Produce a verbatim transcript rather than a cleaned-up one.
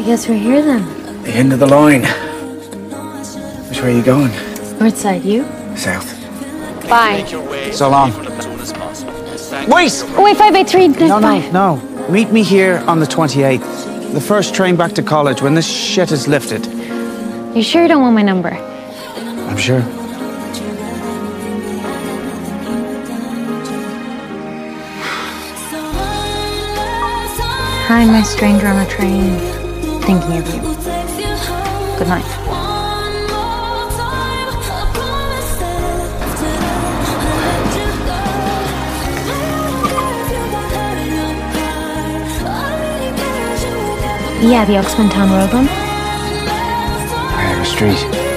I guess we're here then. The end of the line. Which way are you going? North side, you? South. Bye. So long. Wait! Oh, wait, five eight three. No, no, no. Meet me here on the twenty-eighth. The first train back to college when this shit is lifted. You sure you don't want my number? I'm sure. Hi, my stranger on a train. Thinking of you. Good night. Yeah, the Oxmantown Road one. I have a street.